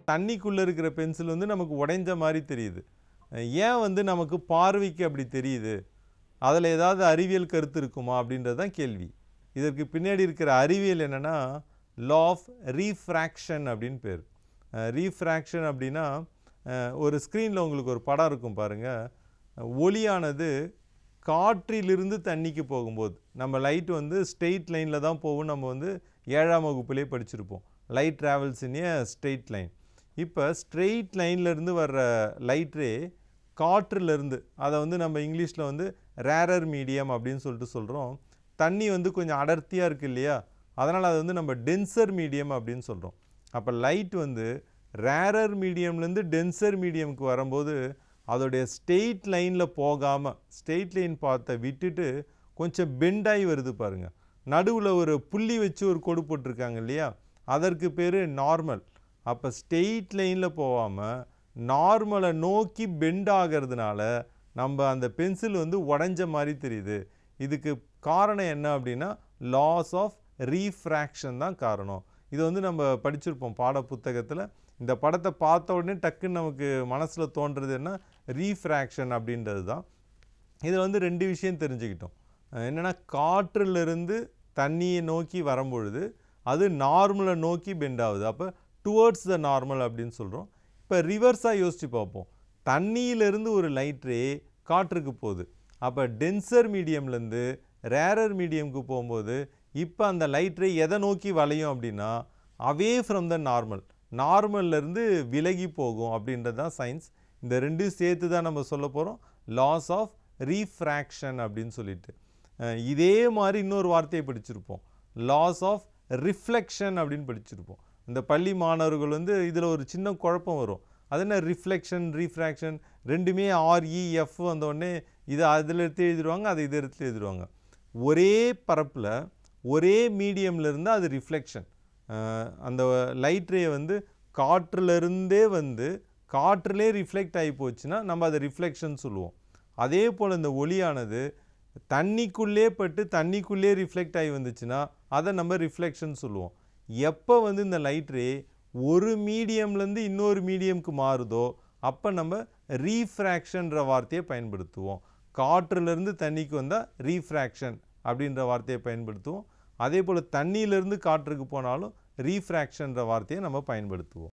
தண்ணிக்குள்ளே இருக்கிற பென்சில் வந்து நமக்கு உடைஞ்ச மாதிரி தெரியுது. ஏன் வந்து நமக்கு பார்வைக்கு அப்படி தெரியுது? அதில் ஏதாவது அறிவியல் கருத்து இருக்குமா அப்படின்றது தான் கேள்வி. இதற்கு பின்னாடி இருக்கிற அறிவியல் என்னென்னா லா ஆஃப் ரீஃப்ராக்ஷன் அப்படின்னு பேர். ரீஃப்ராக்ஷன் அப்படின்னா ஒரு ஸ்க்ரீனில் உங்களுக்கு ஒரு படம் இருக்கும் பாருங்கள். ஒளியானது காற்றிலிருந்து தண்ணிக்கு போகும்போது நம்ம லைட் வந்து ஸ்ட்ரெயிட் லைனில் தான் போகும். நம்ம வந்து 7ஆம் வகுப்புலேயே படிச்சிருப்போம். Light travels in a straight line. இப்போ ஸ்ட்ரெயிட் லைன்லேருந்து வர்ற லைட் ரே காற்றிலிருந்து, அதை வந்து நம்ம இங்கிலீஷில் வந்து ரேரர் மீடியம் அப்படின்னு சொல்லிட்டு சொல்கிறோம். தண்ணி வந்து கொஞ்சம் அடர்த்தியாக இருக்குது இல்லையா, அதனால் அது வந்து நம்ம டென்சர் மீடியம் அப்படின்னு சொல்கிறோம். அப்போ லைட் வந்து ரேரர் மீடியம்லேருந்து டென்சர் மீடியமுக்கு வரும்போது அதோடைய ஸ்ட்ரெயிட் லைனில் போகாமல் ஸ்ட்ரெயிட் லைன் பார்த்த விட்டுட்டு கொஞ்சம் பெண்டாகி வருது பாருங்கள். நடுவில் ஒரு புள்ளி வச்சு ஒரு கோடு போட்டிருக்காங்க இல்லையா, அதற்கு பேர் நார்மல். அப்போ ஸ்ட்ரெயிட் லைனில் போகாமல் நார்மலை நோக்கி பெண்ட் ஆகிறதுனால நம்ம அந்த பென்சில் வந்து உடஞ்ச மாதிரி தெரியுது. இதுக்கு காரணம் என்ன அப்படின்னா லாஸ் ஆஃப் ரீஃப்ராக்ஷன் தான் காரணம். இது வந்து நம்ம படிச்சிருப்போம் பாட புத்தகத்தில். இந்த படத்தை பார்த்த உடனே டக்குன்னு நமக்கு மனசில் தோன்றுறது என்ன, ரீஃப்ராக்ஷன் அப்படின்றது தான். இதில் வந்து 2 விஷயம் தெரிஞ்சுக்கிட்டோம். என்னென்னா காற்றிலிருந்து தண்ணியை நோக்கி வரும்பொழுது அது நார்மலை நோக்கி பெண்ட் ஆகுது. அப்போ டுவர்ட்ஸ் த நார்மல் அப்படின்னு சொல்கிறோம். இப்போ ரிவர்ஸாக யோசித்து பார்ப்போம். தண்ணியிலேருந்து ஒரு லைட் ரே காற்றுக்கு போகுது. அப்போ டென்சர் மீடியம்லேருந்து ரேரர் மீடியமுக்கு போகும்போது இப்போ அந்த லைட் ரே எதை நோக்கி வளையும் அப்படின்னா அவே ஃப்ரம் த நார்மல், நார்மல்லேருந்து விலகி போகும் அப்படின்றது தான் சயின்ஸ். இந்த 2 சேர்த்து தான் நம்ம சொல்ல போகிறோம் லாஸ் ஆஃப் ரீஃப்ராக்ஷன் அப்படின்னு சொல்லிட்டு. இதே மாதிரி இன்னொரு வார்த்தையை படிச்சிருப்போம், லாஸ் ஆஃப் ரிஃப்ளெக்ஷன் அப்படின்னு படிச்சிருப்போம். இந்த பள்ளி மாணவர்கள் வந்து இதில் ஒரு சின்ன குழப்பம் வரும். அது என்ன ரிஃப்ளெக்ஷன் ரீஃப்ராக்ஷன் ரெண்டுமே REF வந்தோடனே இதை அதில் எடுத்து எழுதிடுவாங்க, அதை இதை எடுத்து எழுதிடுவாங்க. ஒரே பரப்பில் ஒரே மீடியம்லேருந்து அது ரிஃப்ளெக்ஷன். அந்த லைட் ரே வந்து காற்றிலிருந்தே வந்து காற்றிலே ரிஃப்ளெக்ட் ஆகி போச்சுன்னா நம்ம அதை ரிஃப்ளெக்ஷன் சொல்லுவோம். அதே போல் இந்த ஒளியானது தண்ணிக்குள்ளே பட்டு தண்ணிக்குள்ளே ரிஃப்ளெக்ட் ஆகி வந்துச்சுன்னா அதை நம்ம ரிஃப்ளெக்ஷன் சொல்லுவோம். எப்போ வந்து இந்த லைட் ரே ஒரு மீடியம்லேருந்து இன்னொரு மீடியமுக்கு மாறுதோ அப்போ நம்ம ரீஃப்ராக்ஷன்ற வார்த்தையை பயன்படுத்துவோம். காற்றிலிருந்து தண்ணிக்கு வந்தால் ரீஃப்ராக்ஷன் அப்படின்ற வார்த்தையை பயன்படுத்துவோம். அதே போல் தண்ணியிலேருந்து காற்றுக்கு போனாலும் ரீஃப்ராக்ஷன்ற வார்த்தையை நம்ம பயன்படுத்துவோம்.